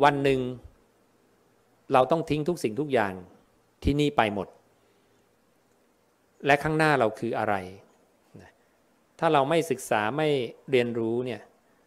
วันหนึ่งเราต้องทิ้งทุกสิ่งทุกอย่างที่นี่ไปหมดและข้างหน้าเราคืออะไรถ้าเราไม่ศึกษาไม่เรียนรู้เนี่ย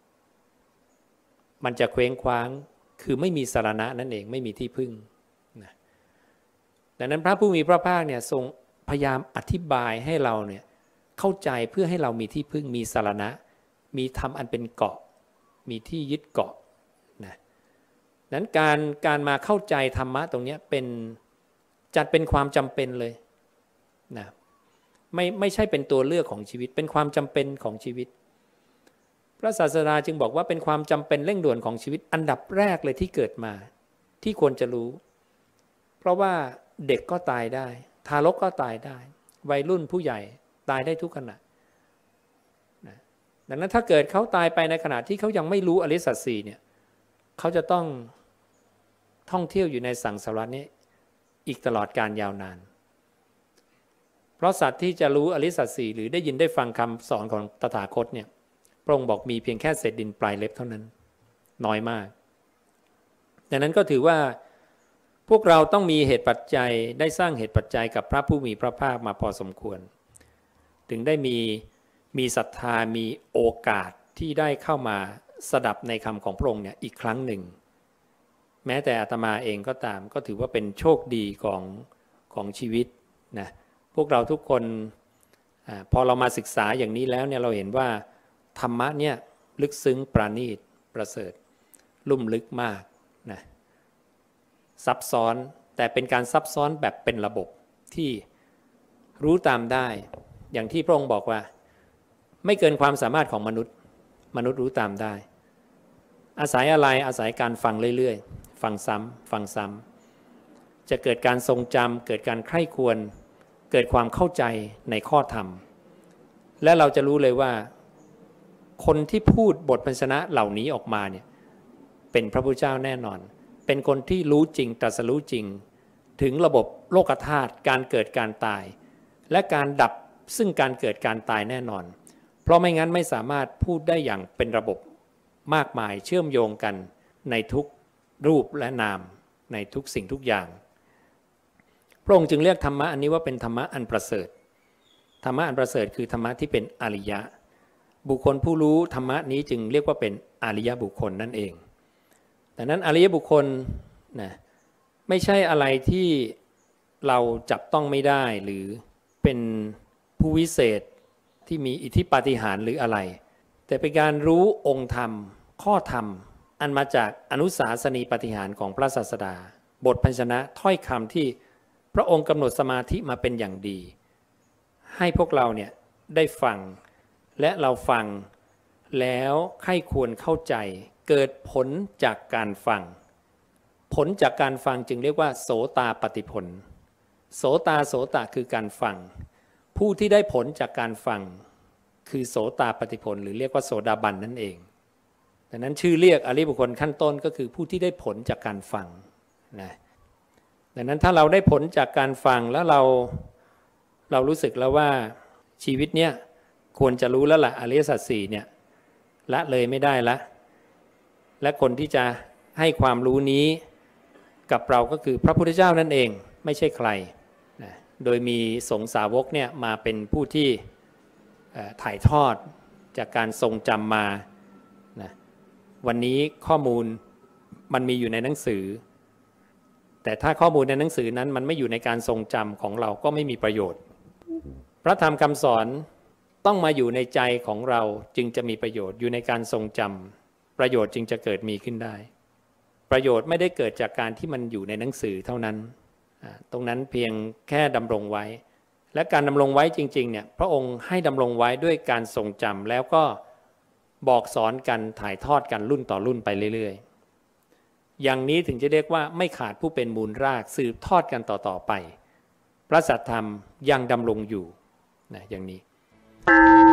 มันจะเคว้งคว้างคือไม่มีสรณะนั่นเองไม่มีที่พึ่งนะดังนั้นพระผู้มีพระภาคเนี่ยทรงพยายามอธิบายให้เราเนี่ยเข้าใจเพื่อให้เรามีที่พึ่งมีสรณะมีธรรมอันเป็นเกาะมีที่ยึดเกาะนะนั้นการมาเข้าใจธรรมะตรงนี้จัดเป็นความจำเป็นเลยนะไม่ใช่เป็นตัวเลือกของชีวิตเป็นความจำเป็นของชีวิตพระศาสดาจึงบอกว่าเป็นความจำเป็นเร่งด่วนของชีวิตอันดับแรกเลยที่เกิดมาที่ควรจะรู้เพราะว่าเด็กก็ตายได้ทารกก็ตายได้วัยรุ่นผู้ใหญ่ตายได้ทุกขณะนะดังนั้นถ้าเกิดเขาตายไปในขณะที่เขายังไม่รู้อริยสัจสี่เนี่ยเขาจะต้องท่องเที่ยวอยู่ในสังสารวัฏนี้อีกตลอดการยาวนานเพราะสัตว์ที่จะรู้อริยสัจสี่หรือได้ยินได้ฟังคำสอนของตถาคตเนี่ยพระองค์บอกมีเพียงแค่เศษดินปลายเล็บเท่านั้นน้อยมากดังนั้นก็ถือว่าพวกเราต้องมีเหตุปัจจัยได้สร้างเหตุปัจจัยกับพระผู้มีพระภาคมาพอสมควรถึงได้มีศรัทธามีโอกาสที่ได้เข้ามาสดับในคำของพระองค์เนี่ยอีกครั้งหนึ่งแม้แต่อาตมาเองก็ตามก็ถือว่าเป็นโชคดีของชีวิตนะพวกเราทุกคนพอเรามาศึกษาอย่างนี้แล้วเนี่ยเราเห็นว่าธรรมะเนี่ยลึกซึ้งประณีตประเสริฐลุ่มลึกมากนะซับซ้อนแต่เป็นการซับซ้อนแบบเป็นระบบที่รู้ตามได้อย่างที่พระองค์บอกว่าไม่เกินความสามารถของมนุษย์รู้ตามได้อาศัยอะไรอาศัยการฟังเรื่อยๆฟังซ้ำจะเกิดการทรงจำเกิดการใคร่ครวญเกิดความเข้าใจในข้อธรรมและเราจะรู้เลยว่าคนที่พูดบทพยัญชนะเหล่านี้ออกมาเนี่ยเป็นพระพุทธเจ้าแน่นอนเป็นคนที่รู้จริงตรัสรู้จริงถึงระบบโลกธาตุการเกิดการตายและการดับซึ่งการเกิดการตายแน่นอนเพราะไม่งั้นไม่สามารถพูดได้อย่างเป็นระบบมากมายเชื่อมโยงกันในทุกรูปและนามในทุกสิ่งทุกอย่างพระองค์จึงเรียกธรรมะอันนี้ว่าเป็นธรรมะอันประเสริฐธรรมะอันประเสริฐคือธรรมะที่เป็นอริยะบุคคลผู้รู้ธรรมะนี้จึงเรียกว่าเป็นอริยบุคคลนั่นเองดังนั้นอริยบุคคลนะไม่ใช่อะไรที่เราจับต้องไม่ได้หรือเป็นผู้วิเศษที่มีอิทธิปาฏิหาริย์หรืออะไรแต่เป็นการรู้องค์ธรรมข้อธรรมอันมาจากอนุสาสนีปาฏิหาริย์ของพระศาสดาบทพยัญชนะถ้อยคำที่พระองค์กำหนดสมาธิมาเป็นอย่างดีให้พวกเราเนี่ยได้ฟังและเราฟังแล้วใคร่ควรเข้าใจเกิดผลจากการฟังผลจากการฟังจึงเรียกว่าโสตาปัตติผลโสตคือการฟังผู้ที่ได้ผลจากการฟังคือโสตาปัตติผลหรือเรียกว่าโสดาบันนั่นเองดังนั้นชื่อเรียกอริยบุคคลขั้นต้นก็คือผู้ที่ได้ผลจากการฟังนะดังนั้นถ้าเราได้ผลจากการฟังแล้วเรารู้สึกแล้วว่าชีวิตเนี้ยควรจะรู้แล้วล่ะอริยสัจสี่เนี่ยละเลยไม่ได้ละและคนที่จะให้ความรู้นี้กับเราก็คือพระพุทธเจ้านั่นเองไม่ใช่ใครนะโดยมีสงฆ์สาวกเนี่ยมาเป็นผู้ที่ถ่ายทอดจากการทรงจำมานะวันนี้ข้อมูลมันมีอยู่ในหนังสือแต่ถ้าข้อมูลในหนังสือนั้นมันไม่อยู่ในการทรงจำของเราก็ไม่มีประโยชน์พระธรรมคำสอนต้องมาอยู่ในใจของเราจึงจะมีประโยชน์อยู่ในการทรงจำประโยชน์จึงจะเกิดมีขึ้นได้ประโยชน์ไม่ได้เกิดจากการที่มันอยู่ในหนังสือเท่านั้นตรงนั้นเพียงแค่ดำรงไว้และการดำรงไว้จริงๆเนี่ยพระองค์ให้ดำรงไว้ด้วยการทรงจำแล้วก็บอกสอนกันถ่ายทอดกันรุ่นต่อรุ่นไปเรื่อยๆอย่างนี้ถึงจะเรียกว่าไม่ขาดผู้เป็นมูลรากสืบทอดกันต่อไปพระสัทธรรมยังดำรงอยู่นะอย่างนี้